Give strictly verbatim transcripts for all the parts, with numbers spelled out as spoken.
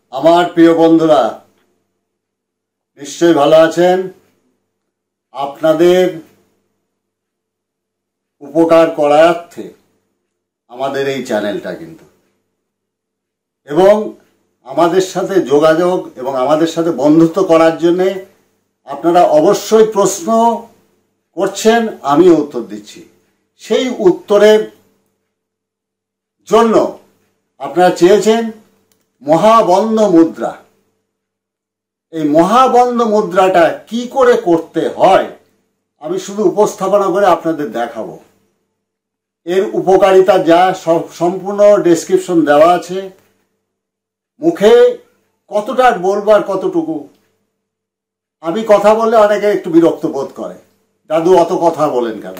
আমার প্রিয় বন্ধুরা নিশ্চয়ই ভালো আছেন। আপনাদের উপকার করার্থে আমাদের এই চ্যানেলটা কিন্তু, এবং আমাদের সাথে যোগাযোগ এবং আমাদের সাথে বন্ধুত্ব করার জন্য আপনারা অবশ্যই প্রশ্ন করছেন, আমিও উত্তর দিচ্ছি। সেই উত্তরের জন্য আপনারা চেয়েছেন মহাবন্ধ মুদ্রা। এই মহাবন্ধ মুদ্রাটা কি করে করতে হয় আমি শুধু উপস্থাপনা করে আপনাদের দেখাবো। এর উপকারিতা যা সব সম্পূর্ণ ডেসক্রিপশন দেওয়া আছে। মুখে কতটা বলবো আর কতটুকু, আমি কথা বললে অনেকে একটু বিরক্ত বোধ করে, দাদু অত কথা বলেন কেন।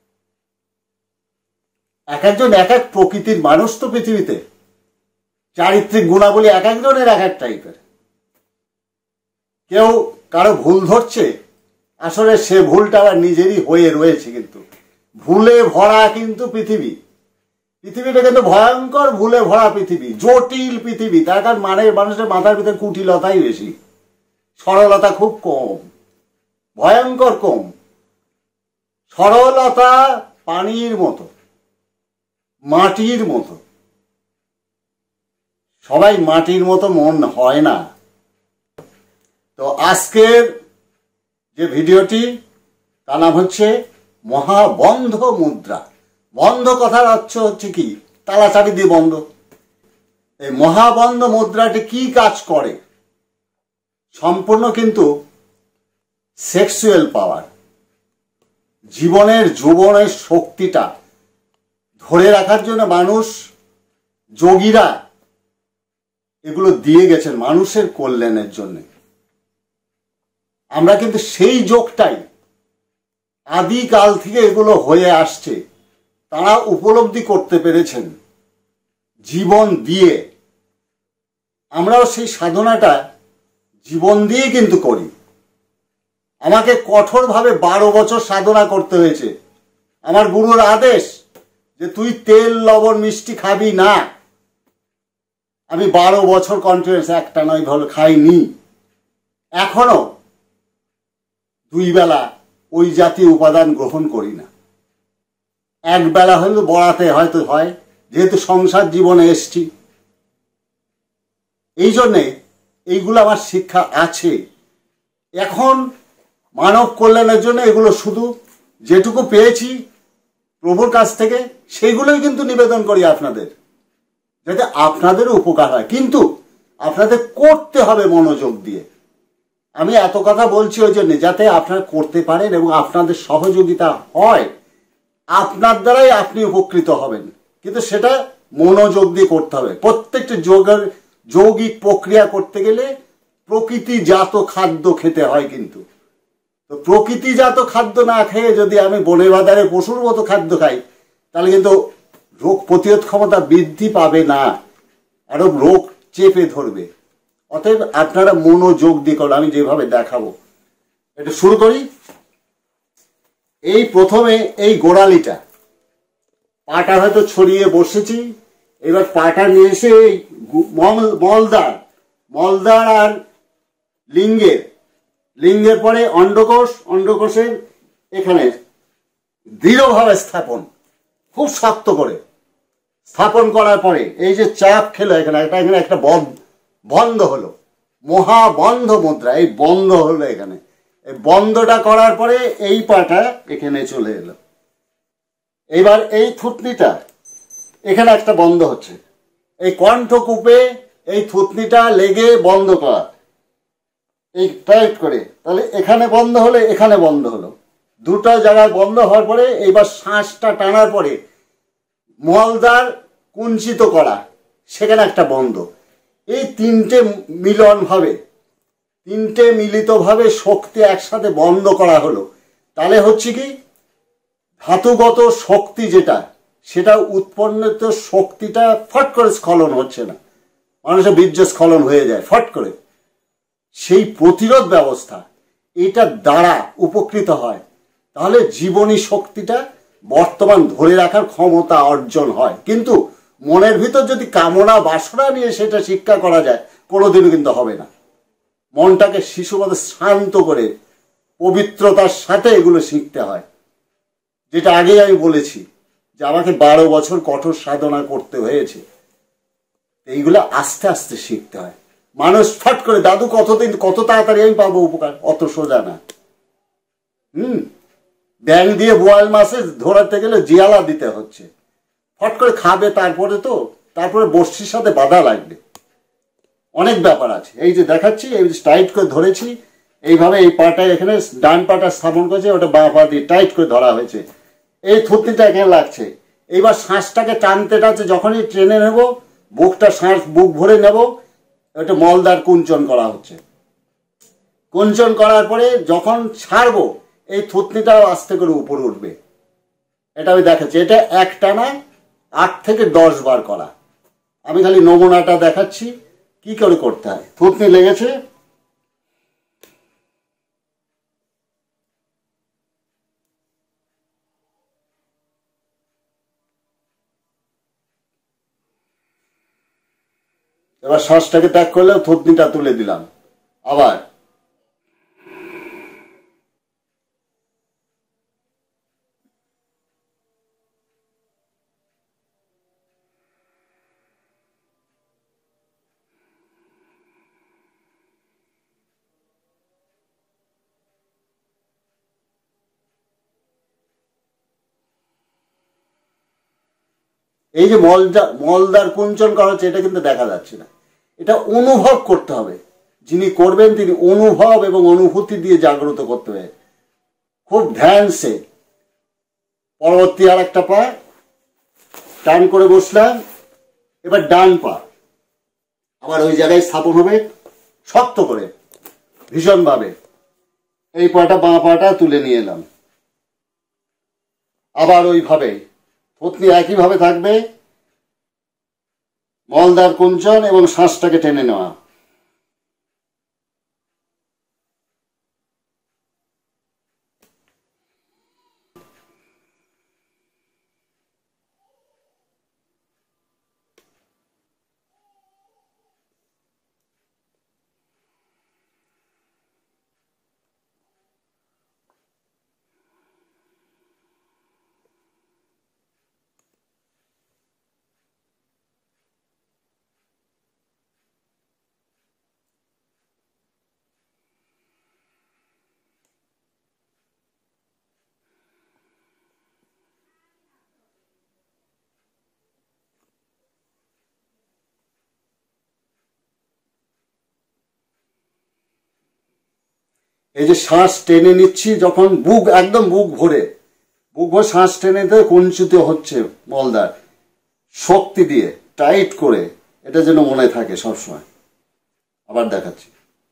এক একজন এক এক প্রকৃতির মানুষ তো পৃথিবীতে, চারিত্রিক গুণাবলী এক একজনের এক এক টাইপের। কেউ কারো ভুল ধরছে, আসলে সে ভুলটা আবার নিজেরই হয়ে রয়েছে। কিন্তু ভুলে ভরা কিন্তু পৃথিবী, পৃথিবীটা কিন্তু ভয়ঙ্কর ভুলে ভরা পৃথিবী, জটিল পৃথিবী। তার কারণ মানে মানুষের মাথার ভিতরে কুটিলতাই বেশি, সরলতা খুব কম, ভয়ঙ্কর কম। সরলতা পানির মতো, মাটির মতো। সবাই মাটির মতো মন হয় না। তো আজকের যে ভিডিওটি তার নাম হচ্ছে মহাবন্ধ মুদ্রা। বন্ধ কথার অর্থ হচ্ছে কি, তালা চাবি দিয়ে বন্ধ। এই মহাবন্ধ মুদ্রাটি কি কাজ করে? সম্পূর্ণ কিন্তু সেক্সুয়াল পাওয়ার, জীবনের যৌবনের শক্তিটা ধরে রাখার জন্য মানুষ, যোগীরা এগুলো দিয়ে গেছেন মানুষের কল্যাণের জন্য। আমরা কিন্তু সেই যোগটাই আদিকাল থেকে এগুলো হয়ে আসছে, তারা উপলব্ধি করতে পেরেছেন জীবন দিয়ে। আমরাও সেই সাধনাটা জীবন দিয়ে কিন্তু করি। আমাকে কঠোরভাবে বারো বছর সাধনা করতে হয়েছে। আমার গুরুর আদেশ যে তুই তেল লবণ মিষ্টি খাবি না। আমি বারো বছর কন্টিনিউয়াস একটা নয় ভালো খাইনি। এখনো দুই বেলা ওই জাতীয় উপাদান গ্রহণ করি না। এক বেলা হয়তো বড়াতে হয়তো হয়, যেহেতু সংসার জীবনে এসছি। এই জন্যে এইগুলো আমার শিক্ষা আছে। এখন মানব কল্যাণের জন্য এগুলো শুধু যেটুকু পেয়েছি প্রভুর কাছ থেকে সেগুলোই কিন্তু নিবেদন করি আপনাদের, যাতে আপনাদেরও উপকার হয়। কিন্তু আপনাদের করতে হবে মনোযোগ দিয়ে। আমি এত কথা বলছি ওই জন্য যাতে আপনারা করতে পারেন এবং আপনাদের সহযোগিতা হয়, আপনার দ্বারাই আপনি উপকৃত হবেন। কিন্তু সেটা মনোযোগ দিয়ে করতে হবে। প্রত্যেকটা যোগের যৌগিক প্রক্রিয়া করতে গেলে প্রকৃতিজাত খাদ্য খেতে হয়। কিন্তু তো প্রকৃতিজাত খাদ্য না খেয়ে যদি আমি বনে বাজারে পশুর মতো খাদ্য খাই, তাহলে কিন্তু রোগ প্রতিরোধ ক্ষমতা বৃদ্ধি পাবে না, আরো রোগ চেপে ধরবে। অতএব আপনারা মনোযোগ দিয়ে করুন, আমি যেভাবে দেখাবো। এটা শুরু করি। এই প্রথমে এই গোড়ালিটা, পাটা হয়তো ছড়িয়ে বসেছি। এবার পাটা নিয়ে এসে এই মলদার মলদার আর লিঙ্গের লিঙ্গের পরে অন্ডকোষ, অন্ডকোষের এখানে দৃঢ়ভাবে স্থাপন, খুব শক্ত করে স্থাপন করার পরে এই যে চাপ খেলো এখানে একটা, এখানে একটা বন্ধ হলো, মহাবন্ধ মুদ্রা। এই বন্ধ হলো এখানে। এই বন্ধটা করার পরে এই পাটা এখানে চলে এলো। এইবার এই থুতনিটা এখানে একটা বন্ধ হচ্ছে, এই কণ্ঠকূপে এই থুতনিটা লেগে বন্ধ করা, এই টাইট করে। তাহলে এখানে বন্ধ হলে এখানে বন্ধ হলো, দুটো জায়গায় বন্ধ হওয়ার পরে এইবার শ্বাসটা টানার পরে মলদার কুঞ্চিত করা, সেখানে একটা বন্ধ। এই তিনটে মিলন ভাবে, তিনটে মিলিত ভাবে শক্তি একসাথে বন্ধ করা হলো। তাহলে হচ্ছে কি, ধাতুগত শক্তি যেটা, সেটা উৎপন্নিত শক্তিটা ফট করে স্খলন হচ্ছে না। মানুষের বীর্য স্খলন হয়ে যায় ফট করে। সেই প্রতিরোধ ব্যবস্থা এটা দ্বারা উপকৃত হয়। তাহলে জীবনী শক্তিটা বর্তমান ধরে রাখার ক্ষমতা অর্জন হয়। কিন্তু মনের ভিতর যদি কামনা বাসনা নিয়ে সেটা শিক্ষা করা যায়, কোনোদিনও কিন্তু হবে না। মনটাকে শিশুমতো শান্ত করে পবিত্রতার সাথে এগুলো শিখতে হয়। যেটা আগেই আমি বলেছি যে আমাকে বারো বছর কঠোর সাধনা করতে হয়েছে। এইগুলো আস্তে আস্তে শিখতে হয়। মানুষ ফট করে দাদু কতদিন, কত তাড়াতাড়ি আমি পাবো উপকার, অত সোজা না। হুম ব্যাং দিয়ে বোয়াল মাছে ধরাতে গেলে জিয়ালা দিতে হচ্ছে। ফট করে খাবে তারপরে তো, তারপরে বড়শির সাথে বাধা লাগবে, অনেক ব্যাপার আছে। এই যে দেখাচ্ছি, এই যে টাইট করে ধরেছি এইভাবে, এই পাটা এখানে ডান পাটা স্থাপন করেছে, ওটা বাঁ পা দিয়ে টাইট করে ধরা হয়েছে। এই থুতনিটা এখানে লাগছে। এইবার শ্বাসটাকে টানতে টানতে যখনই ট্রেনে নেব, বুকটা শ্বাস বুক ভরে নেব, ওটা মলদার কুঞ্চন করা হচ্ছে। কুঞ্চন করার পরে যখন ছাড়বো, এই থুতনিটাও আস্তে করে উপরে উঠবে। এটা আমি দেখাচ্ছি। এটা একটানা আট থেকে দশ বার করা। আমি খালি নমুনাটা দেখাচ্ছি কি করে করতে হয়। থুতনি লেগেছে, এবার শ্বাসটাকে ত্যাগ করলে থুতনিটা তুলে দিলাম। আবার এই যে মলদা মলদার কুঞ্চন করা হচ্ছে, এটা কিন্তু দেখা যাচ্ছে না, এটা অনুভব করতে হবে। যিনি করবেন তিনি অনুভব এবং অনুভূতি দিয়ে জাগ্রত করতে হবে খুব ধ্যান সে। পরবর্তী আর একটা পা টান করে বসলাম। এবার ডান পা আবার ওই জায়গায় স্থাপন হবে শক্ত করে, ভীষণভাবে। এই পাটা বাঁ পাটা তুলে নিয়ে এলাম। আবার ওইভাবে থুতনি একইভাবে থাকবে, মলদার কুঞ্চন এবং শ্বাসটাকে টেনে নেওয়া। এই যে শ্বাস টেনে নিচ্ছি, যখন বুক একদম বুক ভরে, বুক ভরে শ্বাস টেনে নিতে কুঞ্চিত হচ্ছে মলদার, শক্তি দিয়ে টাইট করে, এটা যেন মনে থাকে সবসময়। আবার দেখাচ্ছি।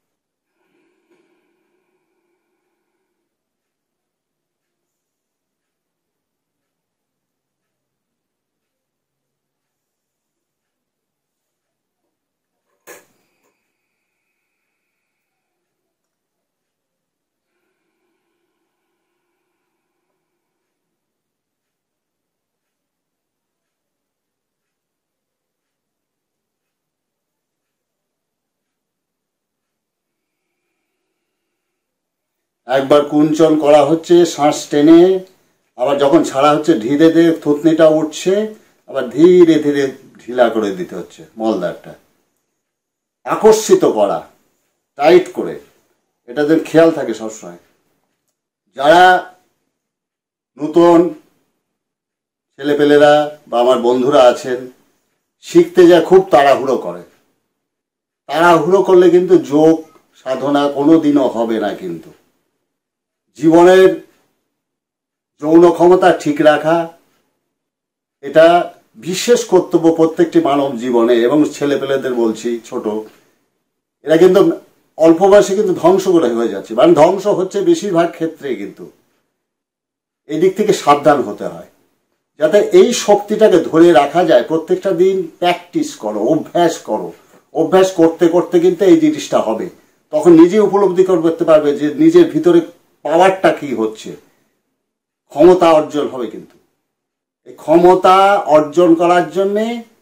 একবার কুঞ্চন করা হচ্ছে শ্বাস টেনে, আবার যখন ছাড়া হচ্ছে ধীরে ধীরে থুতনিটা উঠছে, আবার ধীরে ধীরে ঢিলা করে দিতে হচ্ছে মলদারটা, আকর্ষিত করা টাইট করে। এটা যেন খেয়াল থাকে সবসময়। যারা নতুন ছেলেপেলেরা বা আমার বন্ধুরা আছেন, শিখতে যায় খুব তাড়াহুড়ো করে, তাড়াহুড়ো করলে কিন্তু যোগ সাধনা কোনো দিনও হবে না। কিন্তু জীবনের যৌন ক্ষমতা ঠিক রাখা এটা বিশেষ কর্তব্য প্রত্যেকটি মানব জীবনে। এবং ছেলেপেলেদের বলছি, ছোট, এরা কিন্তু অল্প বয়সে কিন্তু ধ্বংস করে হয়ে যাচ্ছে, মানে ধ্বংস হচ্ছে বেশিরভাগ ক্ষেত্রে। কিন্তু এই দিক থেকে সাবধান হতে হয়, যাতে এই শক্তিটাকে ধরে রাখা যায়। প্রত্যেকটা দিন প্র্যাকটিস করো, অভ্যাস করো। অভ্যাস করতে করতে কিন্তু এই জিনিসটা হবে। তখন নিজে উপলব্ধি করতে পারবে যে নিজের ভিতরে পাওয়ারটা কি হচ্ছে, ক্ষমতা অর্জন হবে। কিন্তু এই ক্ষমতা অর্জন করার জন্যে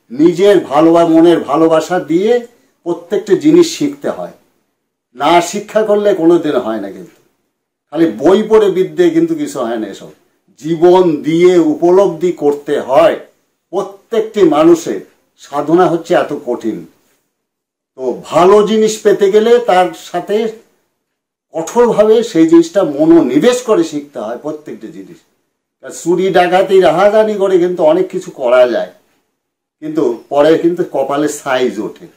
নিজের ভালোবাসা, মনের ভালোবাসা দিয়ে প্রত্যেকটা জিনিস শিখতে হয়। না শিক্ষা করলে কোনোদিন হয় না। কিন্তু খালি বই পড়ে বিদ্যে কিন্তু কিছু হয় না। এসব জীবন দিয়ে উপলব্ধি করতে হয়। প্রত্যেকটি মানুষের সাধনা হচ্ছে এত কঠিন। তো ভালো জিনিস পেতে গেলে তার সাথে কঠোরভাবে সেই জিনিসটা মনোনিবেশ করে শিখতে হয় প্রত্যেকটা জিনিস। চুরি ডাকাতি রাহাজানি করে কিন্তু অনেক কিছু করা যায়, কিন্তু পরে কিন্তু কপালে সাইজ ওঠে,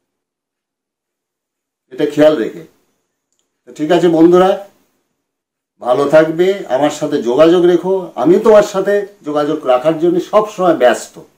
এটা খেয়াল রেখে। ঠিক আছে বন্ধুরা, ভালো থাকবে, আমার সাথে যোগাযোগ রেখো। আমি তোমার সাথে যোগাযোগ রাখার জন্য সবসময় ব্যস্ত।